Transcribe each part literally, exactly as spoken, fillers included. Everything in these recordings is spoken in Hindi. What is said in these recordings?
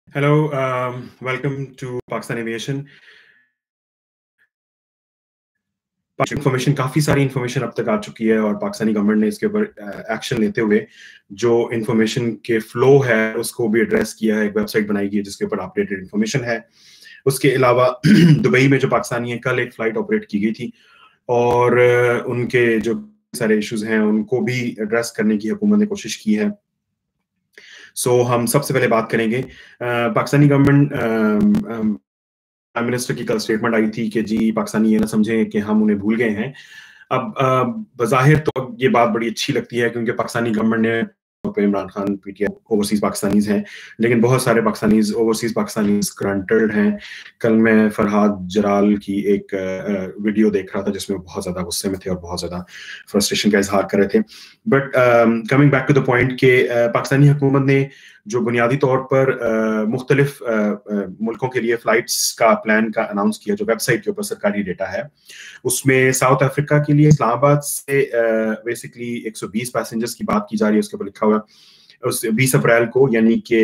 Hello, um, welcome to Pakistan Aviation. Information काफी सारी इंफॉर्मेशन अब तक आ चुकी है और पाकिस्तानी गवर्नमेंट ने इसके ऊपर एक्शन लेते हुए जो इंफॉर्मेशन के फ्लो है उसको भी एड्रेस किया है। एक वेबसाइट बनाई गई है जिसके ऊपर अपडेटेड इंफॉर्मेशन है। उसके अलावा दुबई में जो पाकिस्तानी है, कल एक फ्लाइट ऑपरेट की गई थी और उनके जो सारे इश्यूज हैं उनको भी एड्रेस करने की हुकूमत ने कोशिश की है। सो so, हम सबसे पहले बात करेंगे पाकिस्तानी गवर्नमेंट। प्राइम मिनिस्टर की कल स्टेटमेंट आई थी कि जी पाकिस्तानी ये ना समझे कि हम उन्हें भूल गए हैं। अब बज़ाहिर तो अब ये बात बड़ी अच्छी लगती है क्योंकि पाकिस्तानी गवर्नमेंट ने पे इमरान खान पीटीआई ओवरसीज पाकिस्तानीज हैं, लेकिन बहुत सारे पाकिस्तानीज ओवरसीज पाकिस्तानीज ग्रांटेड हैं। कल मैं फरहाद जराल की एक वीडियो देख रहा था जिसमें बहुत ज्यादा गुस्से में थे और बहुत ज्यादा फ्रस्ट्रेशन का इजहार कर रहे थे। But coming back to the point के पाकिस्तानी हुकूमत ने जो बुनियादी तौर पर मुख्तलिफ मुल्कों के लिए फ्लाइट्स का प्लान का अनाउंस किया, जो वेबसाइट के ऊपर सरकारी डेटा है, उसमें साउथ अफ्रीका के लिए इस्लामाबाद से बेसिकली एक सौ बीस पैसेंजर्स की बात की जा रही है। उसके ऊपर लिखा हुआ उस बीस अप्रैल को, यानी कि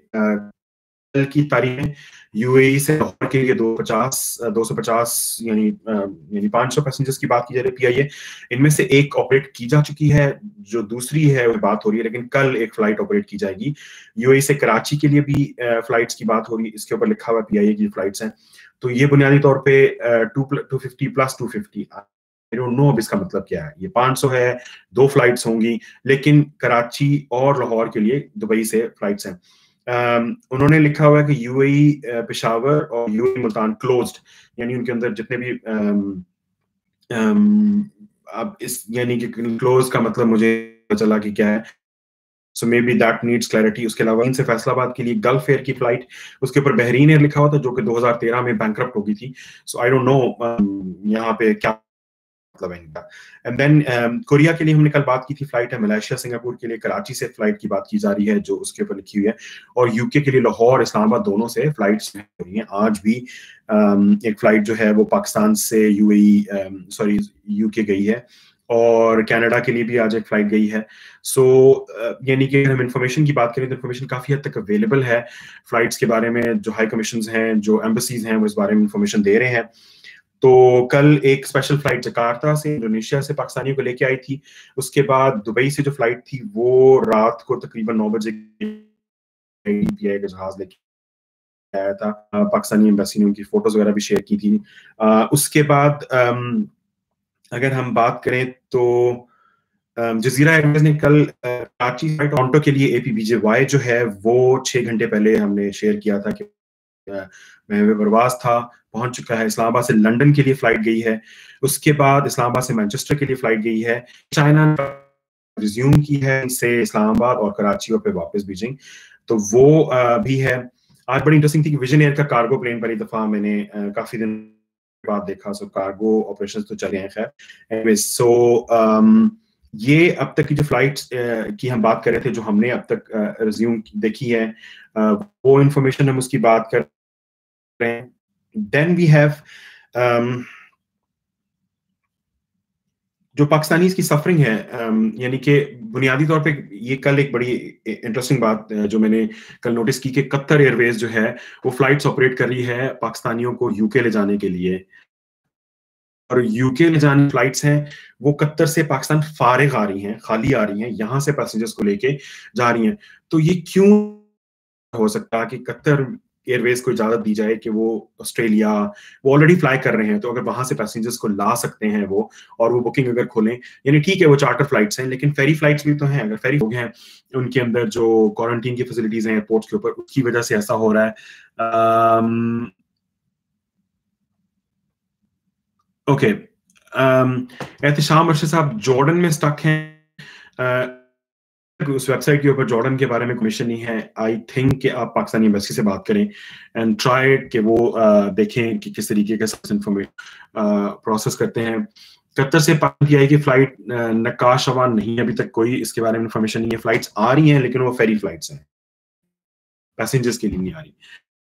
कल की तारीख में यूएई से लाहौर के लिए दो पचास दो सौ पचास यानी यानी पाँच सौ पैसेंजर्स की बात की जा रही है पीआईए। इनमें से एक ऑपरेट की जा चुकी है, जो दूसरी है वो बात हो रही है, लेकिन कल एक फ्लाइट ऑपरेट की जाएगी। यूएई से कराची के लिए भी फ्लाइट्स की बात हो रही है, इसके ऊपर लिखा हुआ पीआईए की फ्लाइट्स हैं। तो ये बुनियादी तौर पे two two fifty plus two fifty I don't know अब इसका मतलब क्या है। ये पाँच सौ है, दो फ्लाइट्स होंगी, लेकिन कराची और लाहौर के लिए दुबई से फ्लाइट्स हैं। Um, उन्होंने लिखा हुआ है कि यूएई पेशावर और यूएई मुल्तान क्लोज्ड, यानी उनके अंदर जितने भी um, um, अब इस यानी कि क्लोज का मतलब मुझे चला कि क्या है, so maybe that needs clarity. उसके अलावा इनसे फैसलाबाद के लिए गल्फ एयर की फ्लाइट, उसके ऊपर बहरीन एयर लिखा हुआ था जो कि दो हज़ार तेरह में बैंकरप्ट हो गई थी। सो आई डोंट नो यहाँ पे क्या मतलब है इनका। एंड देन कोरिया के लिए हमने कल बात की थी, फ्लाइट है मलेशिया सिंगापुर के लिए। कराची से फ्लाइट की बात की जा रही है जो उसके ऊपर लिखी हुई है, और यूके के लिए लाहौर इस्लामाबाद दोनों से फ्लाइट्स हो रही हैं। आज भी um, एक फ्लाइट जो है वो पाकिस्तान से यूएई सॉरी यूके गई है, और कनाडा के लिए भी आज एक फ्लाइट गई है। सो so, uh, यानी कि हम इंफॉर्मेशन की बात करें तो इंफॉर्मेशन काफी हद तक अवेलेबल है फ्लाइट्स के बारे में। जो हाई कमीशंस हैं, जो एम्बेसीज हैं, वो इस बारे में इंफॉर्मेशन दे रहे हैं। तो कल एक स्पेशल फ्लाइट जकार्ता से इंडोनेशिया से पाकिस्तानियों को लेके आई थी। उसके बाद दुबई से जो फ्लाइट थी वो रात को तकरीबन नौ बजे पीआई का जहाज लेके आया था। पाकिस्तानी एम्बेसी ने उनकी फोटोज वगैरह भी शेयर की थी। आ, उसके बाद अम, अगर हम बात करें तो जजीरा एयरवेज ने कल कराची फ्लाइट टोरंटो के लिए एपीबीजे-वाई जो है वो छह घंटे पहले हमने शेयर किया था कि महवे परवाज था, पहुंच चुका है। इस्लामाबाद से लंदन के लिए फ्लाइट गई है। उसके बाद इस्लामाबाद से मैनचेस्टर के लिए फ्लाइट गई है। चाइना रिज्यूम की है से इस्लामाबाद और कराची और फिर वापस बीजिंग, तो वो आ, भी है। आज बड़ी इंटरेस्टिंग थी कि विजन एयर का कार्गो प्लेन पहली दफा मैंने आ, काफी दिन बाद देखा। सो कार्गो ऑपरेशंस तो चले हैं खैर। एनीवेज, सो ये अब तक की जो फ्लाइट्स की हम बात कर रहे थे, जो हमने अब तक रिज्यूम देखी है, आ, वो इंफॉर्मेशन हम उसकी बात कर रहे हैं। देन वी हैव जो पाकिस्तानी की सफरिंग है, um, यानी कि बुनियादी तौर पे ये कल एक बड़ी इंटरेस्टिंग बात जो मैंने कल नोटिस की कि कतर एयरवेज जो है वो फ्लाइट्स ऑपरेट कर रही है पाकिस्तानियों को यूके ले जाने के लिए, और यूके ले जाने फ्लाइट्स हैं वो कतर से पाकिस्तान फारिग आ रही हैं, खाली आ रही हैं, यहाँ से पैसेंजर्स को लेके जा रही हैं। तो ये क्यों हो सकता है कि कतर एयरवेज को इजाजत दी जाए कि वो ऑस्ट्रेलिया, वो ऑलरेडी फ्लाई कर रहे हैं, तो अगर वहां से पैसेंजर्स को ला सकते हैं वो, और वो बुकिंग अगर खोलें, यानी ठीक है वो चार्टर फ्लाइट्स हैं, लेकिन फेरी फ्लाइट्स भी तो हैं। अगर फेरी लोग हैं उनके अंदर जो क्वारंटीन की फैसिलिटीज हैं एयरपोर्ट्स के ऊपर, उसकी वजह से ऐसा हो रहा है। ओके, एहतशाम अर्शद साहब जॉर्डन में स्टक हैं। उस वेबसाइट के ऊपर जॉर्डन के बारे में कमीशन नहीं है। आई थिंक कि आप पाकिस्तानी एम्बेसी से बात करें एंड ट्राई कि वो uh, देखें कि किस तरीके का इंफॉर्मेशन प्रोसेस करते हैं। कतर से पीआई की फ्लाइट नक्काशवान नहीं, अभी तक कोई इसके बारे में इंफॉर्मेशन नहीं है। फ्लाइट्स आ रही हैं लेकिन वो फेरी फ्लाइट्स हैं, पैसेंजर्स के लिए नहीं आ रही।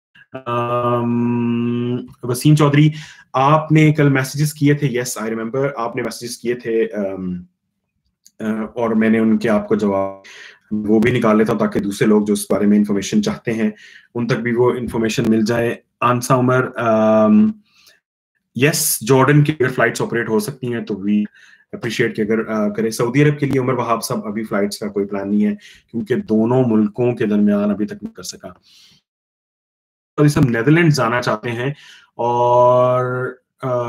um, वसीम चौधरी, आपने कल मैसेजेस किए थे, यस आई रिमेम्बर, आपने मैसेजेस किए थे um, uh, और मैंने उनके आपको जवाब वो भी निकाल लेता हूँ ताकि दूसरे लोग जो इस बारे में इंफॉर्मेशन चाहते हैं उन तक भी वो इंफॉर्मेशन मिल जाए। आंसा उमर, यस जॉर्डन की अगर फ्लाइट्स ऑपरेट हो सकती हैं तो वी अप्रिशिएट कि अगर uh, करें। सऊदी अरब के लिए उमर वहाब साहब अभी फ्लाइट्स का कोई प्लान नहीं है क्योंकि दोनों मुल्कों के दरमियान अभी तक नहीं कर सका। तो इस हम नेदरलैंड जाना चाहते हैं और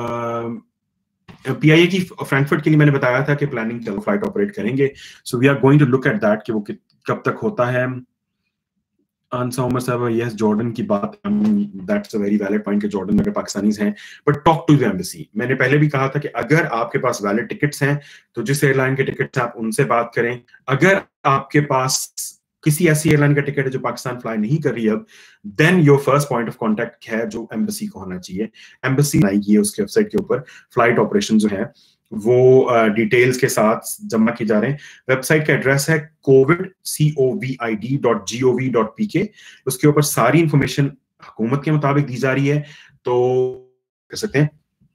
पीआईए की फ्रैंकफर्ट के लिए मैंने बताया था कि प्लानिंग चलो फ्लाइट ऑपरेट करेंगे। So we are going to look at that कि वो कब तक होता है। आंसा उमर साहब, यस जॉर्डन की बात, that's a very valid point कि जॉर्डन में अगर पाकिस्तानीज हैं, but talk to the embassy. मैंने पहले भी कहा था कि अगर आपके पास वैलिड टिकट्स हैं तो जिस एयरलाइन के टिकट्स हैं आप उनसे बात करें। अगर आपके पास किसी ऐसी एयरलाइन का टिकट है जो पाकिस्तान फ्लाई नहीं कर रही अब, then your first point of contact है जो एम्बेसी को होना चाहिए। एम्बेसी बनाई है उसके वेबसाइट के ऊपर फ्लाइट ऑपरेशन जो है वो डिटेल्स uh, के साथ जमा की जा रहे हैं। वेबसाइट का एड्रेस है covid C O V I D dot G O V dot P K. उसके ऊपर सारी इंफॉर्मेशन हुकूमत के मुताबिक दी जा रही है, तो कर सकते हैं।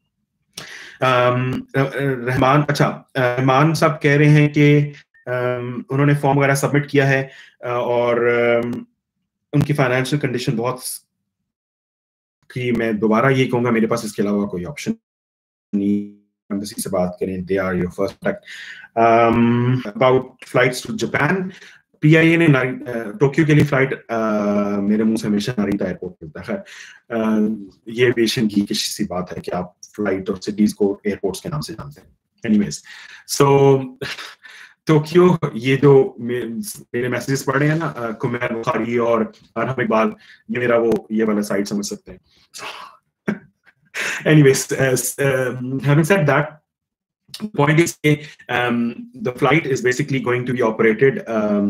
रहमान, अच्छा रहमान साहब कह रहे हैं कि Um, उन्होंने फॉर्म वगैरह सबमिट किया है और um, उनकी फाइनेंशियल कंडीशन बहुत कि मैं दोबारा ये कहूंगा मेरे पास इसके अलावा कोई ऑप्शन नहीं। एम्बेसी से बात करें, they are your first contact. About flights to Japan, PIA ने टोक्यो के लिए फ्लाइट uh, मेरे मुंह से हमेशा नारिता एयरपोर्ट मिलता है। uh, ये एविएशन की किसी सी बात है कि आप फ्लाइट और सिटीज को एयरपोर्ट्स के नाम से जानते हैं। एनीवेज, सो टोक्यो, ये जो मेरे मैसेजेस पढ़ रहे हैं ना कुमैर बुखारी और अरहम इकबाल, ये मेरा वो ये वाला साइड समझ सकते हैं। Anyways, having said that, point is um, the flight is basically going to be operated um,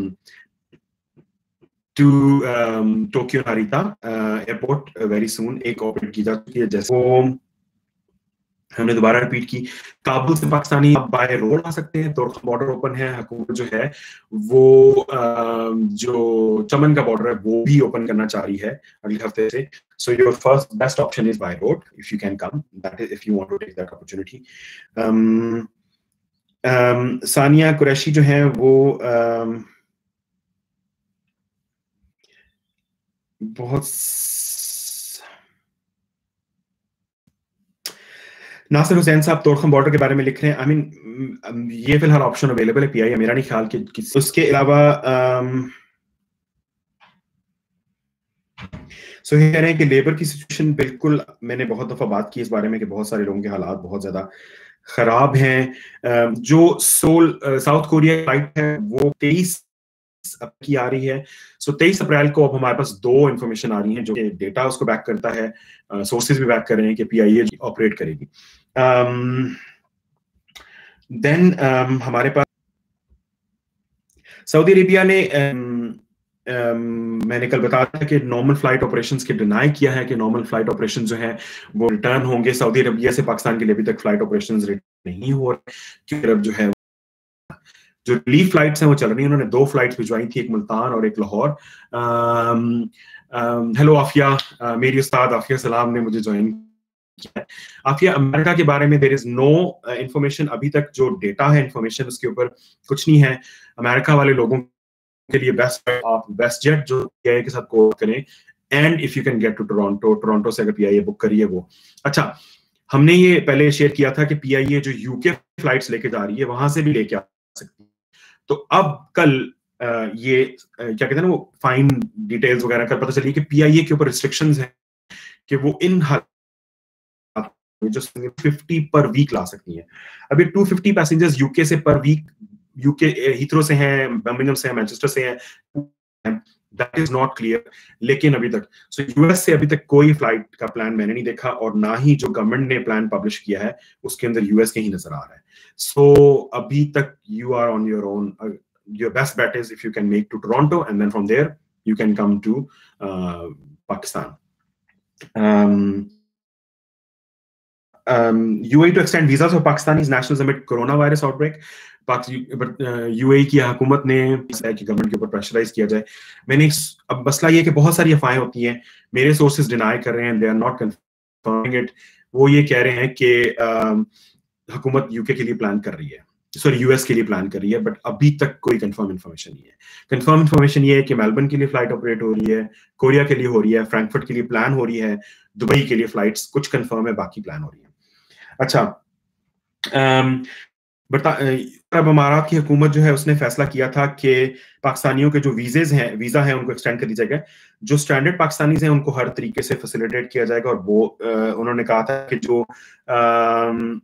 to um, Tokyo Narita uh, airport uh, very soon। एक ऑपरेट की जा चुकी है, जैसे वो हमने दोबारा रिपीट की। काबुल से पाकिस्तानी आप बाय रोड आ सकते हैं, तो बॉर्डर ओपन है। हुकूमत जो है वो जो चमन का बॉर्डर है वो भी ओपन करना चाह रही है अगले हफ्ते से। So your first best option is by road if you can come, that is if you want to take that opportunity. Sania Qureshi जो है वो um, बहुत नासिर हुसैन साहब तोरखम बॉर्डर के बारे में लिख रहे हैं। आई I मीन mean, ये फिलहाल ऑप्शन अवेलेबल है पीआईए, मेरा नहीं ख्याल कि उसके अलावा सो ये कह रहे हैं कि लेबर की सिचुएशन, बिल्कुल मैंने बहुत दफा बात की इस बारे में कि बहुत सारे लोगों के हालात बहुत ज्यादा खराब हैं। जो सोल साउथ कोरिया फ्लाइट है वो तेईस की आ रही है। सो तेईस अप्रैल को अब हमारे पास दो इंफॉर्मेशन आ रही हैं जो कि डेटा उसको बैक करता है, सोर्सेज भी बैक कर रहे हैं कि पीआईए ऑपरेट करेगी। देन um, um, हमारे पास सऊदी अरेबिया ने um, um, मैंने कल बताया था कि नॉर्मल फ्लाइट ऑपरेशंस के डिनाई किया है कि नॉर्मल फ्लाइट ऑपरेशंस जो हैं वो रिटर्न होंगे। सऊदी अरेबिया से पाकिस्तान के लिए अभी तक फ्लाइट ऑपरेशंस रिटर्न नहीं हो रहे क्योंकि अब जो है जो रिलीफ फ्लाइट्स हैं वो चल रही हैं। उन्होंने दो फ्लाइट्स भिजवाई थी, एक मुल्तान और एक लाहौर। हेलो आफिया, uh, मेरी उस्ताद आफिया सलाम ने मुझे ज्वाइन किया है। आफिया, अमेरिका के बारे में देयर इज नो इंफॉर्मेशन अभी तक, जो डेटा है इंफॉर्मेशन उसके ऊपर कुछ नहीं है। अमेरिका वाले लोगों के लिए बेस्ट आप वेस्ट जेट जो पीआईए के साथ कोऑर्डिनेट करें, and if you can get to Toronto, Toronto से अगर पीआईए बुक करिए वो। अच्छा, हमने ये पहले शेयर किया था कि पीआईए जो यूके फ्लाइट्स लेके जा रही है वहां से भी लेके आ सकती है। तो अब कल आ, ये आ, क्या कहते हैं ना वो फाइन डिटेल्स वगैरह का पता चली कि पीआईए के ऊपर रिस्ट्रिक्शंस हैं कि वो इन जो फिफ्टी पर वीक ला सकती हैं। अभी टू फिफ्टी पैसेंजर्स यूके से पर वीक, यूके हीथ्रो से हैं, बर्मिंघम से हैं, मैनचेस्टर से हैं, दैट इज नॉट क्लियर। लेकिन अभी तक सो so यूएस से अभी तक कोई फ्लाइट का प्लान मैंने नहीं देखा, और ना ही जो गवर्नमेंट ने प्लान पब्लिश किया है उसके अंदर यूएस के ही नजर आ रहा है। सो so, अभी तक you are on your own. Your best bet is if you can make to Toronto and then from there you can come to Pakistan. Um, U A E to extend visas for Pakistanis nationals amid coronavirus outbreak. But UAE की हुकूमत ने कि गवर्नमेंट के ऊपर प्रेशराइज किया जाए। मैंने अब मसला ये कि बहुत सारी अफवाहें होती हैं, मेरे सोर्सेज डिनाई कर रहे हैं, they are not confirming it. वो ये कह रहे हैं कि हुकूमत यूके के लिए प्लान कर रही है, सॉरी यूएस के लिए प्लान कर रही है, बट अभी तक कोई कंफर्म इन्फॉर्मेशन नहीं है। कंफर्म इन्फॉर्मेशन ये है कि मेलबर्न के लिए फ्लाइट ऑपरेट हो रही है, कोरिया के लिए हो रही है, फ्रैंकफर्ट के लिए प्लान हो रही है, दुबई के लिए फ्लाइट्स कुछ कंफर्म है, बाकी प्लान हो रही है। अच्छा, बता अरब अमारात की हुकूमत जो है उसने फैसला किया था कि पाकिस्तानियों के जो वीजेज हैं वीजा है उनको एक्सटेंड कर दिया जाएगा। जो स्टैंडर्ड पाकिस्तानीज हैं उनको हर तरीके से फैसिलिटेट किया जाएगा, और वो आ, उन्होंने कहा था कि जो आ,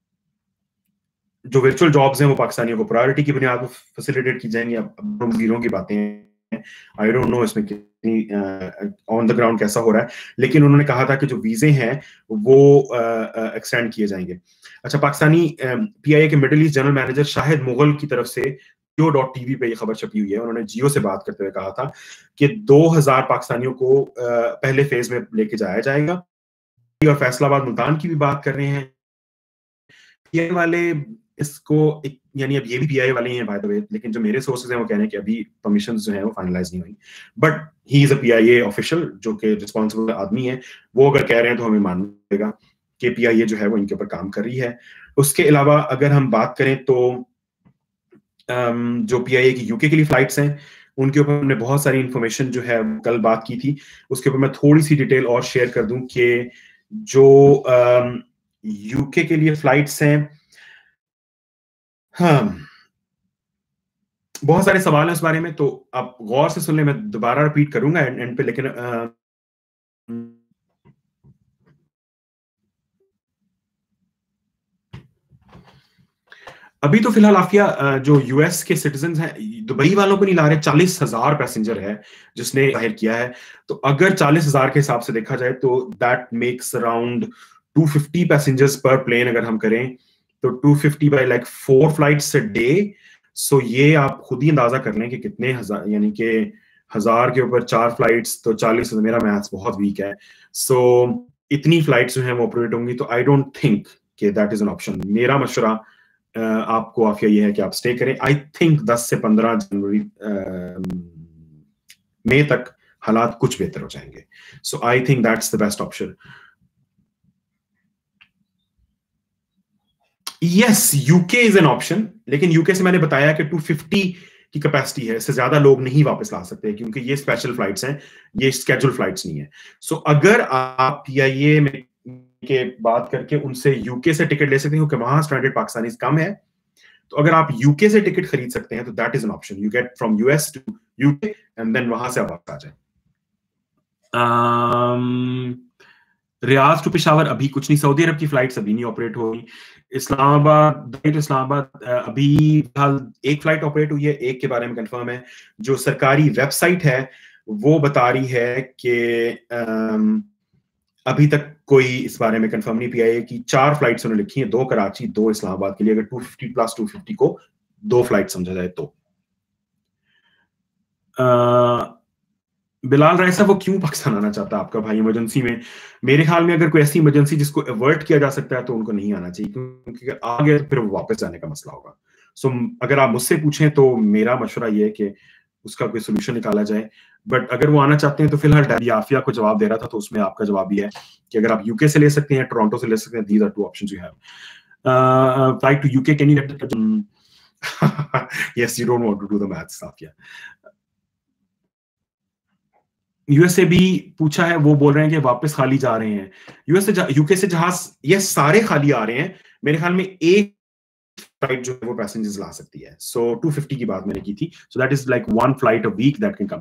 जो वर्चुअल जॉब्स हैं वो पाकिस्तानियों को प्रायोरिटी की बुनियाद पर फैसिलिटेट की जाएंगी। अब वीरों की बातें हैं, आई डोंट नो इसमें कितनी ऑन द ग्राउंड कैसा हो रहा है, लेकिन उन्होंने कहा था कि जो वीजे हैं वो एक्सटेंड किए जाएंगे। अच्छा, पाकिस्तानी पीआईए के middle east general manager Shahid Mughal की तरफ से जियो डॉट टीवी पे ये खबर छपी हुई है। उन्होंने जियो से बात करते हुए कहा था कि दो हज़ार पाकिस्तानियों को पहले फेज में लेके जाया जाएगा, और फैसलाबाद मुल्तान की भी बात कर रहे हैं। पीआई वाले इसको यानी अब ये भी पीआई वाले ही हैं बाय द वे, लेकिन जो मेरे सोर्सेज हैं वो कह रहे हैं कि अभी परमिशंस जो हैं वो फाइनलाइज नहीं हुई, but he is a PIA official जो कि रिस्पांसिबल आदमी है। वो अगर कह रहे हैं तो हमें मानना पड़ेगा कि पीआईए जो है वो इनके ऊपर काम कर रही है। उसके अलावा अगर हम बात करें तो जो पीआईए की यूके के लिए फ्लाइट्स हैं उनके ऊपर हमने बहुत सारी इंफॉर्मेशन जो है कल बात की थी, उसके ऊपर मैं थोड़ी सी डिटेल और शेयर कर दूं कि जो यूके के लिए फ्लाइट्स हैं, हाँ बहुत सारे सवाल हैं उस बारे में, तो आप गौर से सुन लें, मैं दोबारा रिपीट करूंगा एंड एंड पे, लेकिन आ, अभी तो फिलहाल आफिया जो यूएस के सिटीजन हैं दुबई वालों को नहीं ला रहे। चालीस हजार पैसेंजर है जिसने जाहिर किया है, तो अगर चालीस हजार के हिसाब से देखा जाए तो that makes around two fifty passengers per plane. अगर हम करें तो two fifty by like four flights a day, so ये आप खुद ही अंदाजा कर लें कि कितने हजार, यानी कि हजार के ऊपर चार फ्लाइट्स तो चालीस, मेरा मैथ्स बहुत वीक है, सो so, इतनी फ्लाइट्स जो हैं वो ऑपरेट होंगी, तो आई डोंट थिंक कि दैट इज एन ऑप्शन। मेरा मशवरा आपको आफिया ये है कि आप स्टे करें। आई थिंक दस से पंद्रह जनवरी मई तक हालात कुछ बेहतर हो जाएंगे, so I think that's the best option. Yes, UK is an option, लेकिन यूके से मैंने बताया कि टू फिफ्टी की कैपेसिटी है, इससे ज्यादा लोग नहीं वापस ला सकते क्योंकि ये स्पेशल फ्लाइट्स हैं, ये स्केड्यूल फ्लाइट्स नहीं है। सो so, अगर आप पीआईए में के बात करके उनसे यूके से टिकट ले सकते हैं क्योंकि वहां स्टैंडर्ड पाकिस्तानी कम है, तो अगर आप यूके से टिकट खरीद सकते हैं तो that is an option. You get from US to UK and then वहां से आप वापस आ जाए। रियाज टू पेशावर अभी कुछ नहीं, सऊदी अरब की फ्लाइट्स अभी नहीं ऑपरेट हो रही। इस्लामाबाद इस्लामाबाद अभी फिलहाल एक फ्लाइट ऑपरेट हुई है, एक के बारे में कंफर्म है। जो सरकारी वेबसाइट है वो बता रही है कि अभी तक कोई इस बारे में कंफर्म नहीं। पीआईए की चार फ्लाइट्स उन्होंने लिखी हैं, दो कराची दो इस्लामाबाद के लिए, अगर two fifty plus two fifty को दो फ्लाइट समझा जाए तो। आ, बिलाल राय साहब वो क्यों पाकिस्तान आना चाहता है आपका भाई इमरजेंसी में? मेरे ख्याल में अगर कोई ऐसी इमरजेंसी जिसको अवॉइड किया जा सकता है तो उनको नहीं आना चाहिए, क्योंकि आ गया तो फिर वो वापस जाने का मसला होगा। सो अगर आप मुझसे पूछें तो मेरा मशवरा ये है कि उसका कोई सोल्यूशन निकाला जाए, बट अगर वो आना चाहते हैं तो फिलहाल डैडी आफिया को जवाब दे रहा था तो उसमें आपका जवाब भी है कि अगर आप यूके से ले सकते हैं, टोरंटो से ले सकते हैं, these are two options you have. Flight to UK, can you get yes, you don't want to do the maths Afia. USA भी पूछा है, वो बोल रहे हैं कि वापस खाली जा रहे हैं। यूएसए यूके से जहाज ये सारे खाली आ रहे हैं, मेरे ख्याल में एक फ्लाइट जो है वो पैसेंजर्स ला सकती है। सो टू फिफ्टी की बात मैंने की थी, so that is like one flight a week that can come.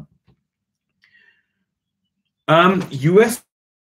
US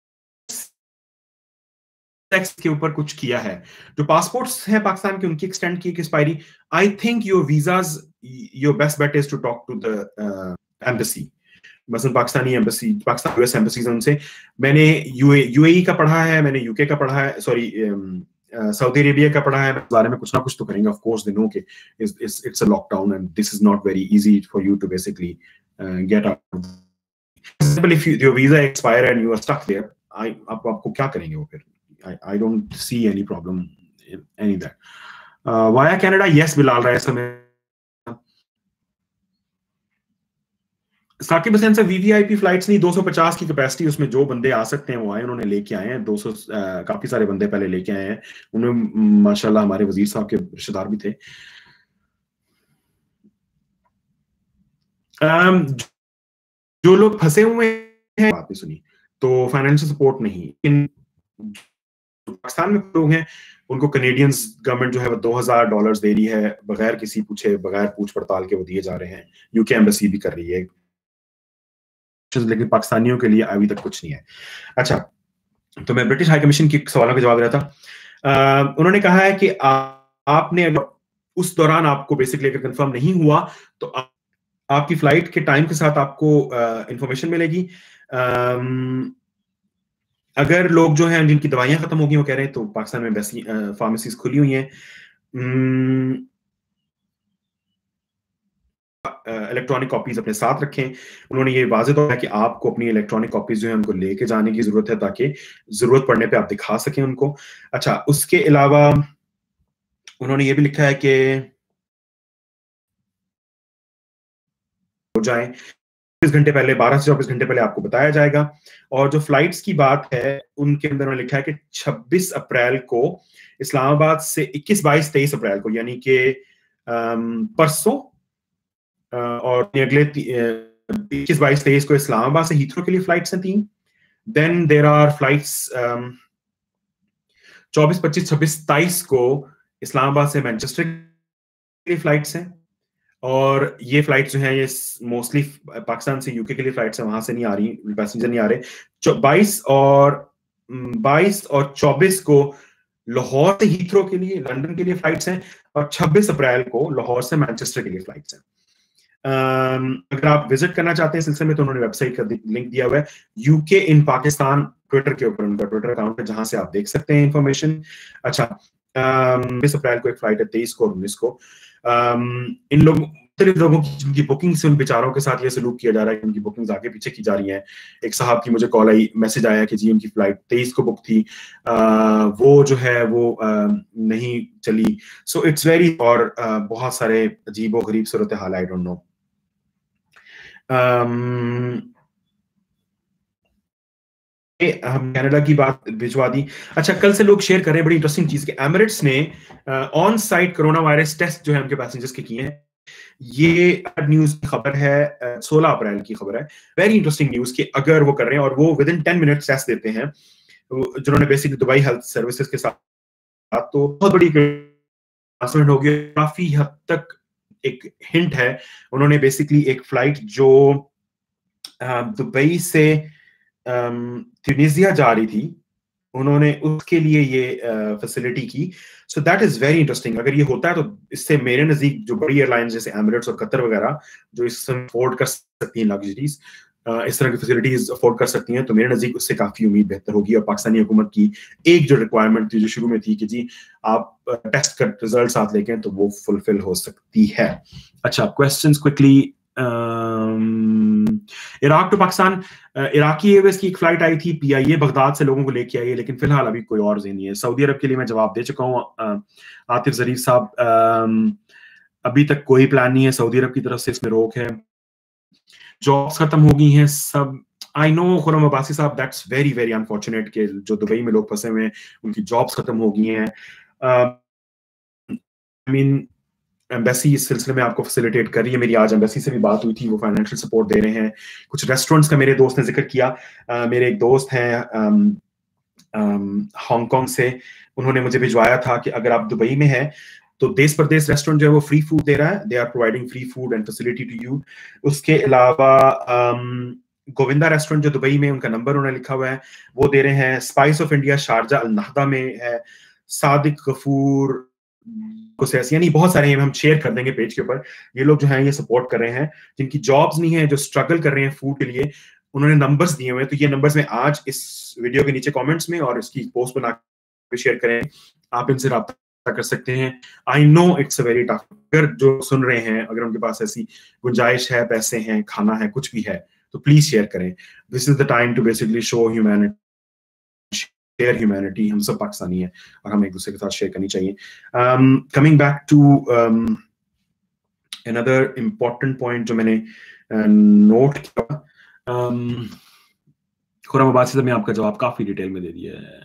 tax के ऊपर कुछ किया है, जो पासपोर्ट्स हैं पाकिस्तान के उनकी एक्सटेंड की expiry. I think your visas, your best bet is to talk to the embassy, मसलन Pakistani embassy, Pakistan US embassies, उनसे मैंने यूए यूएई का पढ़ा है, मैंने यूके का पढ़ा है, सॉरी सऊदी अरेबिया का पढ़ा है, इस बारे में कुछ ना कुछ तो करेंगे। ऑफ कोर्स दे नो कि it's a lockdown and this is not very easy for you to basically get out. If your visa expire and you are stuck there, I आप आपको क्या करेंगे वो फिर? I, I don't see any problem in any of that. Uh, via Canada, yes, Bilal Rai समय साकिब हुसैन से वीवीआईपी फ्लाइट्स नहीं, दो सौ पचास की कैपेसिटी, उसमें जो बंदे आ सकते हैं वो आए, उन्होंने लेके आए हैं दो सौ, काफी सारे बंदे पहले लेके आए हैं, उनमें माशाल्लाह हमारे वजीर साहब के रिश्तेदार भी थे। um, जो लोग फंसे हुए हैं बात नहीं सुनी तो फाइनेंशियल सपोर्ट नहीं, इन पाकिस्तान में लोग हैं उनको कनेडियंस गवर्नमेंट जो है वो दो हजार डॉलर्स दे रही है, बगैर किसी पूछे, बगैर पूछ पड़ताल के वो दिए जा रहे हैं, यूके एम्बेसी भी कर रही है, लेकिन पाकिस्तानियों के लिए अभी तक कुछ नहीं है। अच्छा, तो मैं ब्रिटिश हाई कमीशन के सवालों का जवाब दे रहा था। उन्होंने कहा है कि आ, आपने उस दौरान आपको बेसिकली अगर कंफर्म नहीं हुआ तो आ, आपकी फ्लाइट के टाइम के साथ आपको इंफॉर्मेशन मिलेगी। आ, अगर लोग जो हैं जिनकी दवाइयां खत्म हो गई वो कह रहे हैं तो पाकिस्तान में वैसी फार्मेसीज खुली हुई हैं। इलेक्ट्रॉनिक कॉपीज अपने साथ रखें। उन्होंने ये वाज़ेह तौर कि आपको अपनी इलेक्ट्रॉनिक कॉपीज जो है उनको लेके जाने की जरूरत है ताकि जरूरत पड़ने पे आप दिखा सकें उनको। अच्छा, उसके अलावा उन्होंने ये भी लिखा है कि हो जाए चौबीस घंटे पहले, बारह से चौबीस घंटे पहले आपको बताया जाएगा। और जो फ्लाइट्स की बात है उनके अंदर उन्होंने लिखा है कि छब्बीस अप्रैल को इस्लामाबाद से इक्कीस, बाईस, तेईस अप्रैल को, यानी कि परसों और अगले इक्कीस, बाईस, तेईस को इस्लामाबाद से हीथ्रो के लिए फ्लाइट्स हैं तीन। देन देर आर फ्लाइट्स चौबीस, पच्चीस, छब्बीस, तेईस को इस्लामाबाद से मैनचेस्टर के लिए फ्लाइट्स हैं। और ये फ्लाइट्स जो हैं ये मोस्टली पाकिस्तान से यूके के लिए फ्लाइट्स हैं, वहां से नहीं आ रही, पैसेंजर नहीं आ रहे। बाईस और बाईस और चौबीस को लाहौर से हीथ्रो के लिए, लंदन के लिए फ्लाइट्स हैं। और छब्बीस अप्रैल को लाहौर से मैनचेस्टर के लिए फ्लाइट्स हैं। Um, अगर आप विजिट करना चाहते हैं सिलसिले में तो उन्होंने वेबसाइट का लिंक दिया हुआ है, यूके इन पाकिस्तान ट्विटर के ऊपर उनका ट्विटर अकाउंट है जहां से आप देख सकते हैं इंफॉर्मेशन। अच्छा, बीस अप्रैल को एक फ्लाइट है, तेईस को और उन्नीस को। um, इन लोगों लोगों की जिनकी बुकिंग से उन बेचारों के साथ ये सलूक किया जा रहा है कि उनकी बुकिंग्स आगे पीछे की जा रही हैं। एक साहब की मुझे कॉल आई, मैसेज आया कि जी उनकी फ्लाइट तेईस को बुक थी, आ, वो जो है वो आ, नहीं चली। सो इट्स वेरी, और आ, बहुत सारे अजीबो गरीब सूरत हाल, आई डोंट नो। Um, हम कनाडा की बात भिजवा दी। अच्छा, कल से लोग शेयर कर रहे हैं बड़ी इंटरेस्टिंग चीज के, एमिरेट्स ने on site corona virus test जो है उनके पैसेंजर्स के किए हैं। ये न्यूज की खबर है, सोलह अप्रैल की खबर है। वेरी इंटरेस्टिंग न्यूज कि अगर वो कर रहे हैं और वो within ten minute test देते हैं, जिन्होंने बेसिक दुबई हेल्थ सर्विसेज के साथ, तो बहुत बड़ी अनाउंसमेंट होगी। काफी हद तक एक हिंट है, उन्होंने बेसिकली एक फ्लाइट जो दुबई से ट्यूनीसिया जा रही थी, उन्होंने उसके लिए ये फैसिलिटी की। So that is very interesting. अगर ये होता है तो इससे मेरे नजदीक जो बड़ी एयरलाइंस जैसे एमिरेट्स और कतर वगैरह जो इससे अफोर्ड कर सकती हैं लग्जरीज, इस तरह की फैसिलिटीज अफोर्ड कर सकती हैं, तो मेरे नजदीक उससे काफी उम्मीद बेहतर होगी। और पाकिस्तानी हुकूमत की एक जो रिक्वायरमेंट थी जो शुरू में थी कि जी आप टेस्ट कर रिजल्ट साथ लेके, तो वो फुलफिल हो सकती है। अच्छा, questions quickly. Iraq to Pakistan, Iraqi airways की एक फ्लाइट आई थी, पीआईए बगदाद से लोगों को लेके आई है, लेकिन फिलहाल अभी कोई और नहीं है। सऊदी अरब के लिए मैं जवाब दे चुका हूँ आतिफ जरीफ साहब, अभी तक कोई प्लान नहीं है सऊदी अरब की तरफ से, इसमें रोक है। जॉब्स खत्म हो गई हैं सब, आई नो खुरम अब्बासी साहब, दैट्स वेरी वेरी अनफॉर्चुनेट कि जो दुबई में लोग फंसे हुए हैं उनकी जॉब्स खत्म हो गई हैं। आई मीन एम्बेसी इस सिलसिले में आपको फैसिलिटेट कर रही है। मेरी आज एम्बेसी से भी बात हुई थी, वो फाइनेंशियल सपोर्ट दे रहे हैं। कुछ रेस्टोरेंट्स का मेरे दोस्त ने जिक्र किया। uh, मेरे एक दोस्त हैं हांगकांग um, um, से, उन्होंने मुझे भिजवाया था कि अगर आप दुबई में हैं तो देश परदेश रेस्टोरेंट जो है वो फ्री फूड दे रहा है, they are providing free food and facility to you. उसके अलावा um, गोविंदा रेस्टोरेंट जो दुबई में, उनका नंबर उन्होंने लिखा हुआ है, वो दे रहे हैं। Spice of India Sharjah Al Nahda में है, सादिक गफूर, यानी बहुत सारे हैं, हम शेयर कर देंगे पेज के ऊपर। ये लोग जो हैं ये सपोर्ट कर रहे हैं, जिनकी जॉब्स नहीं है, जो स्ट्रगल कर रहे हैं फूड के लिए, उन्होंने नंबर्स दिए हुए हैं। तो ये नंबर्स में आज इस वीडियो के नीचे कमेंट्स में और इसकी पोस्ट बना के शेयर करें, आप इनसे राब्ता कर सकते हैं। I know it's a very tough, अगर जो सुन रहे हैं अगर उनके पास ऐसी गुंजाइश है, पैसे हैं, खाना है, कुछ भी है, तो प्लीज शेयर करें। This is the time to basically show humanity, share humanity. हम सब पाकिस्तानी हैं और हमें एक दूसरे के साथ शेयर करनी चाहिए। Coming back to another important point जो मैंने नोट uh, किया, खुर्रम अब्बासी साहब ने आपका जवाब काफी डिटेल में दे दिया है।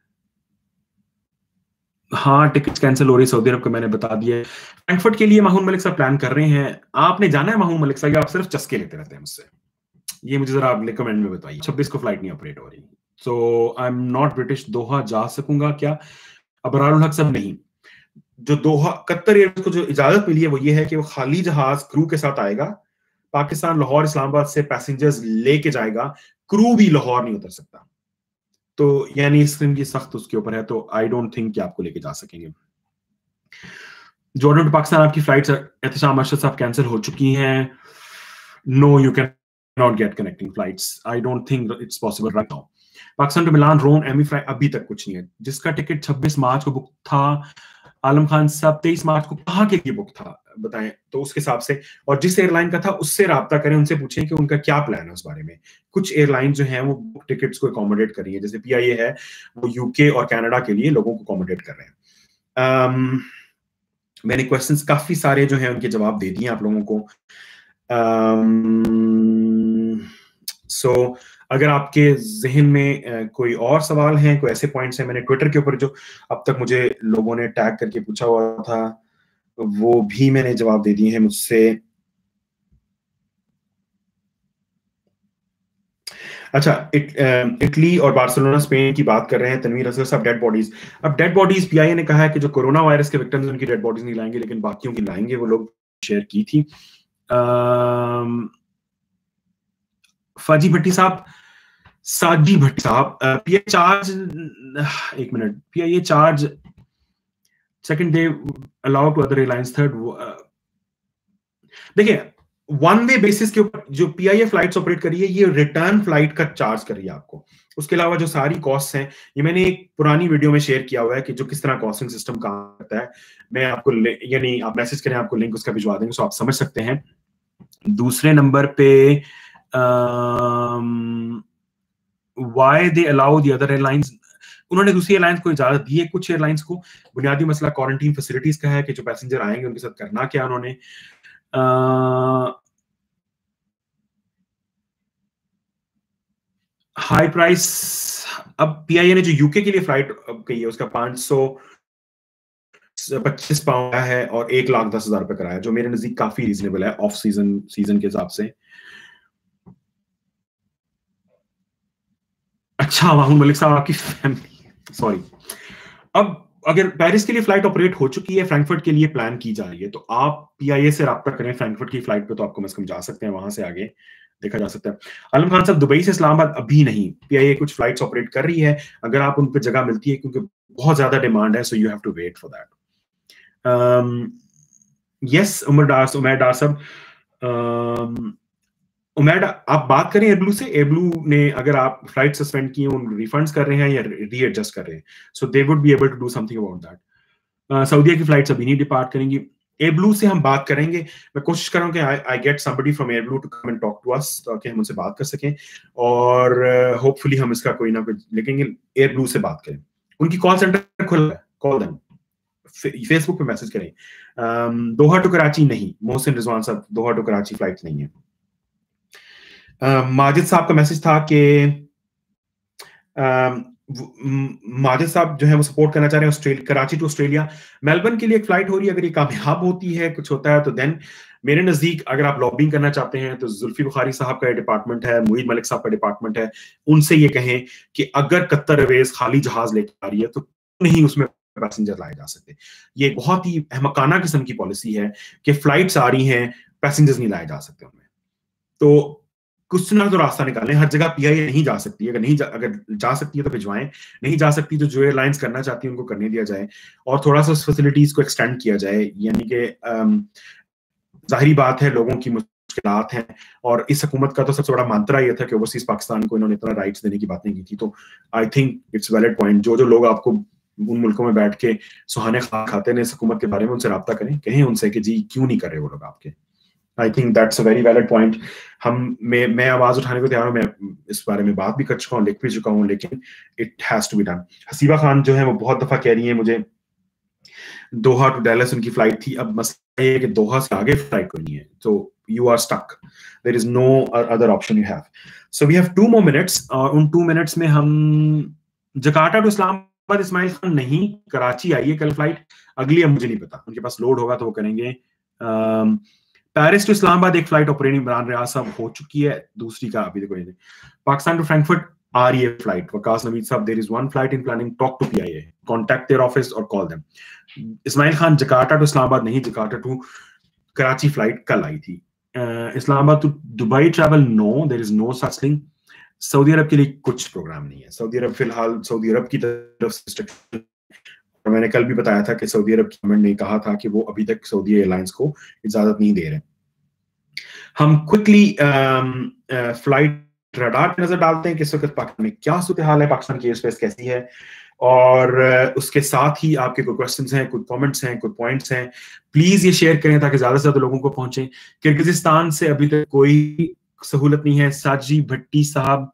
हाँ, टिकट्स कैंसिल हो रही है सऊदी अरब को, मैंने बता दिया। फ्रैंकफर्ट के लिए माहून मलिक साहब प्लान कर रहे हैं। आपने जाना है माहून मलिक साहब, आप सिर्फ चस्के लेते रहते हैं मुझसे? ये मुझे जरा आप कमेंट में बताइए। छब्बीस को फ्लाइट नहीं ऑपरेट हो रही, so I am not British Doha जा सकूंगा क्या? अबरारुल हक साहब नहीं। जो दोहा कतर एयरवेज को जो इजाजत मिली है वो ये है कि वो खाली जहाज क्रू के साथ आएगा, पाकिस्तान लाहौर इस्लामाबाद से पैसेंजर्स लेके जाएगा, क्रू भी लाहौर नहीं उतर सकता। तो यानी इस किस्म की सख्त उसके ऊपर है, तो आई डोंट थिंक कि आपको लेके जा सकेंगे। जॉर्डन टू पाकिस्तान आपकी फ्लाइट्स एहतशाम अरशद साहब कैंसिल हो चुकी हैं। No, you can not get connecting flights, I don't think it's possible right now. Pakistan to Milan Rome एमी फ्लाइट अभी तक कुछ नहीं है। जिसका टिकट छब्बीस मार्च को बुक था आलम खान साहब, तेईस मार्च को कहाँ के लिए बुक था बताएं, तो उसके हिसाब से, और जिस एयरलाइन का था उससे राब्ता करें, उनसे पूछें कि उनका क्या प्लान है उस बारे में। कुछ एयरलाइन जो है वो बुक टिकट्स को अकोमोडेट कर रही है, जैसे पीआईए है वो यूके और कनाडा के लिए लोगों को अकोमोडेट कर रहे हैं। um, मैंने क्वेश्चंस काफी सारे जो हैं उनके जवाब दे दिए आप लोगों को। सो um, so, अगर आपके जहन में uh, कोई और सवाल हैं, कोई ऐसे पॉइंट्स हैं, मैंने ट्विटर के ऊपर जो अब तक मुझे लोगों ने टैग करके पूछा हुआ था वो भी मैंने जवाब दे दिए हैं मुझसे। अच्छा, इट, इटली और बार्सिलोना स्पेन की बात कर रहे हैं तनवीर असगर साहब, डेड बॉडीज। अब डेड बॉडीज पीआईए ने कहा है कि जो कोरोना वायरस के विक्टिम्स उनकी डेड बॉडीज नहीं लाएंगे, लेकिन बाकियों की लाएंगे। वो लोग शेयर की थी। फाजी भट्टी साहब, साजी भट्टी साहब, पीआईए चार्ज, एक मिनट, PIA charge second day allowed to other airlines third. देखिए, वन वे बेसिस के ऊपर जो पीआईए फ्लाइट्स ऑपरेट करी है, ये रिटर्न फ्लाइट का चार्ज कर रही है आपको। उसके अलावा जो सारी कॉस्ट हैं, ये मैंने एक पुरानी वीडियो में शेयर किया हुआ है कि जो किस तरह कॉस्टिंग सिस्टम काम करता है। मैं आपको, यानी आप मैसेज करें, आपको लिंक उसका भिजवा देंगे, सो आप समझ सकते हैं। दूसरे नंबर पे why they allow the other airlines, उन्होंने दूसरी एयरलाइंस को इजाजत दी है। कुछ एयरलाइंस को बुनियादी मसला क्वारंटीन फैसिलिटीज का है कि जो पैसेंजर आएंगे उनके साथ करना क्या उन्होंने। हाई प्राइस, अब पीआईए ने जो यूके के लिए फ्लाइट कही है उसका पांच सौ पच्चीस पाउंड है और एक लाख दस हजार रुपए कराया, जो मेरे नजदीक काफी रीजनेबल है ऑफ सीजन सीजन के हिसाब से। अच्छा, माहून मलिक साहब आपकी फैमिली, सॉरी। अब अगर पेरिस के लिए फ्लाइट ऑपरेट हो चुकी है, फ्रैंकफर्ट के लिए प्लान की जा रही है, तो आप पीआईए से राब्ता करें फ्रैंकफर्ट की फ्लाइट पे, तो आपको कम जा सकते हैं, वहां से आगे देखा जा सकता है। आलम खान साहब, दुबई से इस्लामाबाद अभी नहीं, पीआईए कुछ फ्लाइट्स ऑपरेट कर रही है, अगर आप उन पे जगह मिलती है, क्योंकि बहुत ज्यादा डिमांड है, so you have to wait for that. Yes, Umar Dar Umar Dar sahab, Umaid आप बात करें एयरब्लू से, एयरब्लू ने अगर आप फ्लाइट सस्पेंड किए उन रिफंड्स कर रहे हैं या रीएडजस्ट कर रहे हैं, so they would be able to do something about that. Saudia की फ्लाइट्स अभी नहीं डिपार्ट करेंगी। एयरब्लू से हम बात करेंगे, मैं कोशिश कर रहा हूं कि I get somebody from Airblue to come and talk to us, ताकि हम उनसे बात कर सकें और होपफुली uh, हम इसका कोई ना कोई लेकिन एयरब्लू से बात करें। उनकी कॉल सेंटर खुला है, कॉल देम, फेसबुक पे मैसेज करें। um, दोहा टू कराची नहीं, मोहसिन रिजवान साहब, दोहा टू कराची फ्लाइट नहीं है। uh, माजिद साहब का मैसेज था कि uh, माजिद साहब जो है वो सपोर्ट करना चाह रहे हैं Australia, Karachi to Australia. Melbourne के लिए एक फ्लाइट हो रही है, अगर ये कामयाब होती है, कुछ होता है, तो देन मेरे नजदीक अगर आप लॉबिंग करना चाहते हैं तो जुल्फी बुखारी साहब का डिपार्टमेंट है, मुईद मलिक साहब का डिपार्टमेंट है, उनसे ये कहें कि अगर कतर एयरवेज खाली जहाज लेकर आ रही है तो नहीं उसमें पैसेंजर लाए जा सकते। ये बहुत ही अहमकाना किस्म की पॉलिसी है कि फ्लाइट्स आ रही हैं, पैसेंजर्स नहीं लाए जा सकते उनमें। तो कुछ ना तो रास्ता निकालें। हर जगह पीआईए नहीं जा सकती, अगर नहीं जा, अगर जा सकती है तो भिजवाएं, नहीं जा सकती तो जो एयरलाइंस करना चाहती है उनको करने दिया जाए और थोड़ा सा फैसिलिटीज को एक्सटेंड किया जाए। यानी कि जाहिर बात है लोगों की मुश्किलात हैं, और इस हुकूमत का तो सबसे बड़ा मंत्रा यह था कि ओवरसीज पाकिस्तान को इन्होंने इतना राइट्स देने की बात नहीं की थी। तो I think it's valid point. जो जो लोग आपको उन मुल्कों में बैठ के सुहाने खाते हैं इस हुकूमत के बारे में, उनसे रब्ता करें, कहें उनसे कि जी क्यों नहीं कर रहे वो लोग आपके। I think that's a very valid point. हम मैं मैं आवाज उठाने को तैयार हूं, मैं इस बारे में बात भी कर चुका हूं, लिख भी चुका हूं, लेकिन it has to be done. Haseeba Khan जो है वो बहुत दफा कह रही है मुझे दोहा टू डैलस उनकी फ्लाइट थी, अब मसला है कि दोहा से आगे फ्लाइट कोई नहीं है, तो you are stuck, there is no other option you have. So we have two more minutes, और उन टू मिनट्स में हम जकार्ता टू इस्लामाबाद इस्माइल खान नहीं, कराची आई है कल फ्लाइट, अगली अब मुझे नहीं पता, उनके पास लोड होगा तो वो करेंगे. पेरिस टू इस्लामाबाद एक फ्लाइट ऑपरेटिंग इमरान रियाज साहब हो चुकी है, दूसरी का अभी तक नहीं. पाकिस्तान टू फ्रैंकफर्ट आ रही है flight, Waqas Naveed sahab, there is one flight in planning, talk to PIA, contact their office और call them. Ismail Khan Jakarta to Islamabad नहीं, जकार्ता टू कराची फ्लाइट कल आई थी. Islamabad to Dubai travel no, there is no such thing. Saudi Arab के लिए कुछ प्रोग्राम नहीं है. सऊदी अरब फिलहाल सऊदी अरब की तरफ से, मैंने कल भी बताया था कि सऊदी अरब गवर्नमेंट ने कहा था कि वो अभी तक सऊदी एयरलाइंस को इजाजत नहीं दे रहे. हम क्विकली फ्लाइट रडार पे नजर डालते हैं कि इस वक्त पाकिस्तान में क्या सूरत हाल है, पाकिस्तान की एयर स्पेस कैसी है, और उसके साथ ही आपके कोई क्वेश्चंस हैं, कोई कमेंट्स हैं, कोई पॉइंट्स हैं, प्लीज ये शेयर करें ताकि ज्यादा से ज्यादा लोगों को पहुंचे. किर्गिजिस्तान से अभी तक कोई सहूलत नहीं है. Saji Bhatti sahab,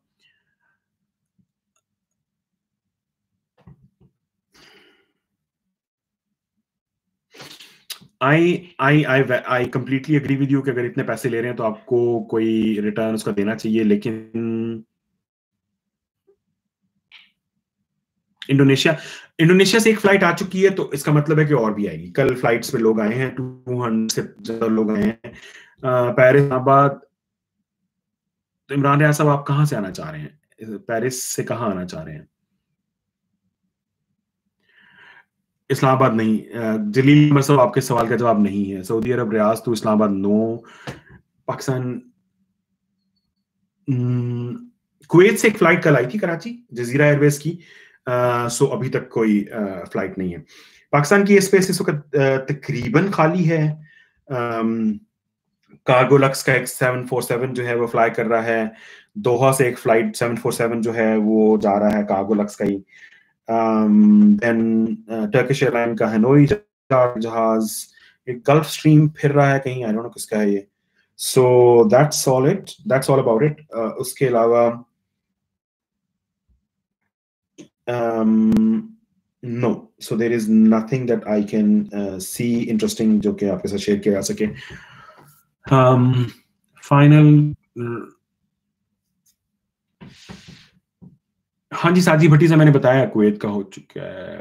I I I I completely agree with you कि अगर इतने पैसे ले रहे हैं तो आपको कोई रिटर्न उसका देना चाहिए, लेकिन इंडोनेशिया इंडोनेशिया से एक फ्लाइट आ चुकी है, तो इसका मतलब है कि और भी आएगी. कल फ्लाइट्स पे लोग आए हैं, टू हंड्रेड से ज्यादा लोग आए हैं. पेरिस आबाद, तो इमरान रियाज साहब आप कहां से आना चाह रहे हैं, पेरिस से कहां आना चाह रहे हैं? इस्लामाबाद नहीं. जलील अहमद साहब, आपके सवाल का जवाब नहीं है. सऊदी अरब रियाज तो इस्लामाबाद नो. पाकिस्तान, कुवैत से एक फ्लाइट कल आई थी कराची, जजीरा एयरवेज की. Uh, सो so अभी तक कोई फ्लाइट uh, नहीं है. पाकिस्तान की स्पेस इस वक्त uh, तकरीबन खाली है. कार्गो लक्स का एक सेवन फोर सेवन जो है वो फ्लाई कर रहा है. दोहा से एक फ्लाइट सेवन फोर सेवन जो है वो जा रहा है, कार्गो लक्स का ही. देन टर्किश एयरलाइन का हनोई जहाज एक गल्फ स्ट्रीम फिर रहा है कहीं, आई डोंट नो किसका है ये. So that's all it that's all about it. उसके अलावा Um, no, so there is nothing that I can uh, see interesting जो कि आपके साथ शेयर किया जा सके. um, final हाँ जी, साजी भट्टी से मैंने बताया कुवैत का हो चुका है.